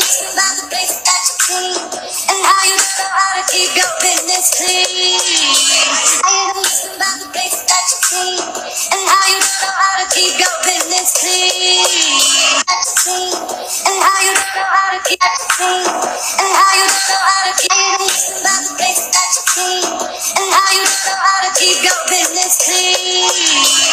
about the place that you clean, and how you know how to keep your business clean. How you know about the place that you clean, and how you know how to keep your business clean. That you clean, and how you know how to keep that you clean, and how you know how to keep. How you know about the place that you clean, and how you know how to keep your business clean.